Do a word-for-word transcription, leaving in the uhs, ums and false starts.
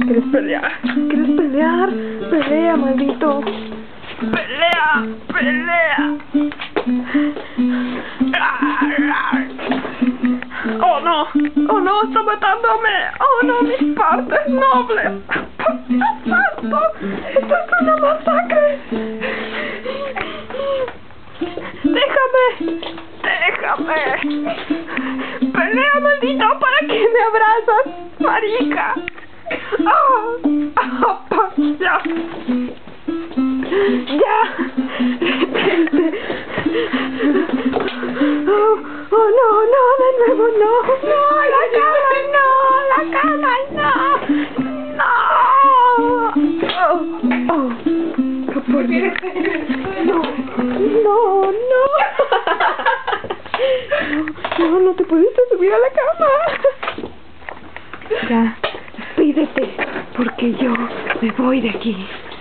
¿Quieres pelear? ¿Quieres pelear? Pelea, maldito. Pelea, pelea. Oh no, oh no, está matándome. Oh no, mis partes nobles. ¡Dios santo! ¡Esto es una masacre! ¡Déjame! ¡Déjame! ¡Pelea, maldito! ¿Para qué me abrazas, marica? ¡Oh! ¡Oh, ya! ¡Ya! ¡Oh, oh no, no! ¡De nuevo no! ¡No! ¡La cama no! ¡La cama no! ¡No! ¡Oh! ¡Oh! ¿Por qué? ¡No! ¡No! ¡No! No, no, no te pudiste subir a la cama. Ya, despídete, porque yo me voy de aquí.